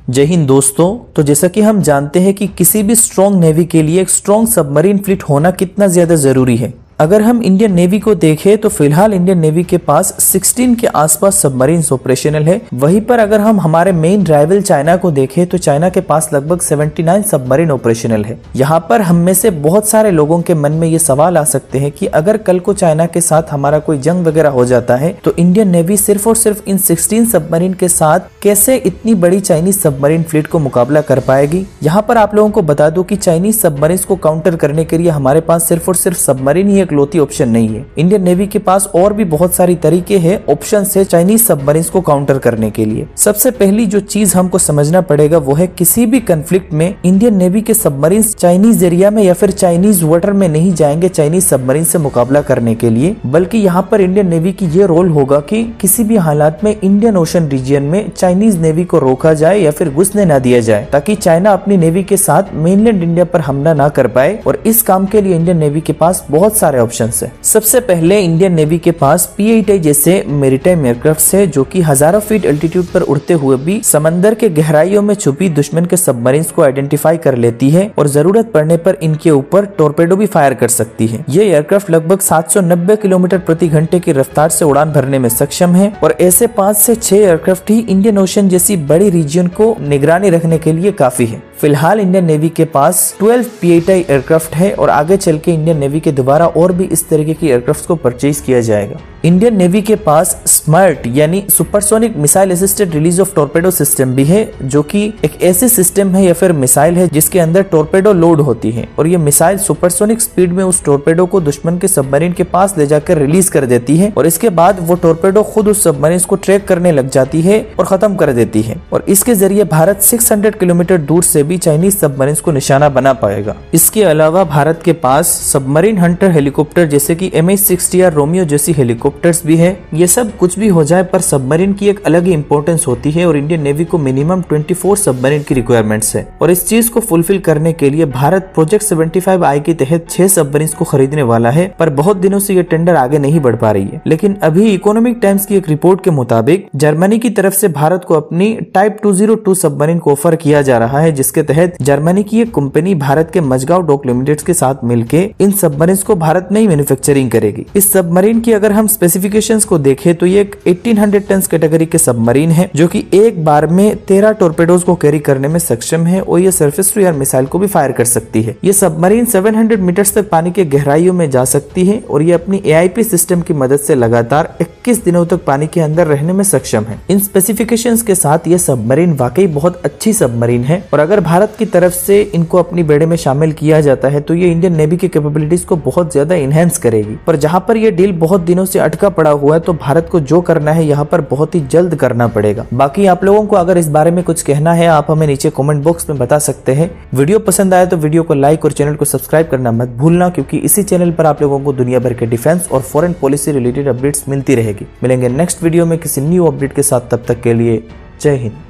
जय हिंद दोस्तों। तो जैसा कि हम जानते हैं कि किसी भी स्ट्रॉन्ग नेवी के लिए एक स्ट्रॉन्ग सबमरीन फ्लीट होना कितना ज्यादा जरूरी है। अगर हम इंडियन नेवी को देखें तो फिलहाल इंडियन नेवी के पास 16 के आसपास सबमरीन्स ऑपरेशनल है। वहीं पर अगर हम हमारे मेन राइवल चाइना को देखें तो चाइना के पास लगभग 79 सबमरीन ऑपरेशनल है। यहाँ पर हम में से बहुत सारे लोगों के मन में ये सवाल आ सकते हैं कि अगर कल को चाइना के साथ हमारा कोई जंग वगैरह हो जाता है तो इंडियन नेवी सिर्फ और सिर्फ इन 16 सबमरीन के साथ कैसे इतनी बड़ी चाइनीज सबमरीन फ्लीट को मुकाबला कर पाएगी। यहाँ पर आप लोगों को बता दूं कि चाइनीज सबमरीन को काउंटर करने के लिए हमारे पास सिर्फ और सिर्फ सबमरीन ही इकलौती ऑप्शन नहीं है। इंडियन नेवी के पास और भी बहुत सारी तरीके हैं, ऑप्शन है चाइनीज सबमरीन को काउंटर करने के लिए। सबसे पहली जो चीज हमको समझना पड़ेगा वो है किसी भी कंफ्लिक्ट में इंडियन नेवी के सबमरीन चाइनीज एरिया में या फिर चाइनीज वाटर में नहीं जाएंगे चाइनीज सबमरीन से मुकाबला करने के लिए, बल्कि यहाँ पर इंडियन नेवी की ये रोल होगा कि किसी भी हालात में इंडियन ओशन रीजन में चाइनीज नेवी को रोका जाए या फिर घुसने न दिया जाए, ताकि चाइना अपनी नेवी के साथ मेनलैंड इंडिया पर हमला न कर पाए। और इस काम के लिए इंडियन नेवी के पास बहुत सारे ऑप्शन है। सबसे पहले इंडियन नेवी के पास P-8I जैसे मेरीटाइम एयरक्राफ्ट है जो कि हजारों फीट एल्टीट्यूड पर उड़ते हुए भी समंदर के गहराइयों में छुपी दुश्मन के सबमरीन्स को आइडेंटिफाई कर लेती है और जरूरत पड़ने पर इनके ऊपर टॉर्पेडो भी फायर कर सकती है। ये एयरक्राफ्ट लगभग 790 किलोमीटर प्रति घंटे की रफ्तार से उड़ान भरने में सक्षम है और ऐसे 5 से 6 एयरक्राफ्ट ही इंडियन ओशन जैसी बड़ी रीजन को निगरानी रखने के लिए काफी है। फिलहाल इंडियन नेवी के पास 12 P-8I एयरक्राफ्ट है और आगे चल के इंडियन नेवी के द्वारा और भी इस तरीके की एयरक्राफ्ट को परचेज किया जाएगा। इंडियन नेवी के पास स्मार्ट यानी supersonic missile assisted release of torpedo system भी है, जो कि एक ऐसी सिस्टम है या फिर मिसाइल है जिसके अंदर टॉर्पेडो लोड होती है और ये मिसाइल सुपरसोनिक स्पीड में उस टॉर्पेडो को दुश्मन के सबमरीन के पास ले जाकर रिलीज कर देती है और इसके बाद वो टॉर्पेडो खुद उस सबमरीन को ट्रैक करने लग जाती है और खत्म कर देती है और इसके जरिए भारत 600 किलोमीटर दूर से भी चाइनीज सबमरीन को निशाना बना पाएगा। इसके अलावा भारत के पास सबमरीन हंटर हेलीकॉप्टर जैसे कि MH-60R रोमियो जैसी हेलीकॉप्टर्स भी है। ये सब कुछ भी हो जाए पर सबमरीन की एक अलग ही इंपॉर्टेंस होती है और इंडियन नेवी को मिनिमम 24 सबमरीन की रिक्वायरमेंट्स है और इस चीज को फुलफिल करने के लिए भारत प्रोजेक्ट 75I के तहत 6 सबमरीन को खरीदने वाला है, पर बहुत दिनों से ये टेंडर आगे नहीं बढ़ पा रही है। लेकिन अभी इकोनॉमिक टाइम्स की एक रिपोर्ट के मुताबिक जर्मनी की तरफ से भारत को अपनी टाइप 202 सबमरीन को ऑफर किया जा रहा है, जिसके तहत जर्मनी की एक कंपनी भारत के मजगांव डॉक लिमिटेड के साथ मिलकर इन सबमरीन को भारत में ही मैन्युफैक्चरिंग करेगी। इस सबमरीन की अगर हम स्पेसिफिकेशंस को देखें तो ये एक 1800 टन कैटेगरी के सबमरीन है जो कि एक बार में 13 टॉर्पेडोज को कैरी करने में सक्षम है और ये सरफेस टू एयर मिसाइल को भी फायर कर सकती है। ये सबमरीन 700 मीटर्स तक पानी के गहराइयों में जा सकती है और ये अपनी AIP सिस्टम की मदद से लगातार 21 दिनों तक पानी के अंदर रहने में सक्षम है। इन स्पेसिफिकेशंस के साथ ये सबमरीन वाकई बहुत अच्छी सबमरीन है और अगर भारत की तरफ से इनको अपनी बेड़े में शामिल किया जाता है तो ये इंडियन नेवी की कैपेबिलिटीज को बहुत ज्यादा इनहेंस करेगी। पर जहां पर ये डील बहुत दिनों से अटका पड़ा हुआ है तो भारत को जो करना है यहाँ पर बहुत ही जल्द करना पड़ेगा। बाकी आप लोगों को अगर इस बारे में कुछ कहना है आप हमें नीचे कमेंट बॉक्स में बता सकते हैं। वीडियो पसंद आया तो वीडियो को लाइक और चैनल को सब्सक्राइब करना मत भूलना, क्योंकि इसी चैनल पर आप लोगों को दुनिया भर के डिफेंस और फॉरेन पॉलिसी रिलेटेड अपडेट्स मिलती रहेगी। मिलेंगे नेक्स्ट वीडियो में किसी न्यू अपडेट के साथ, तब तक के लिए जय हिंद।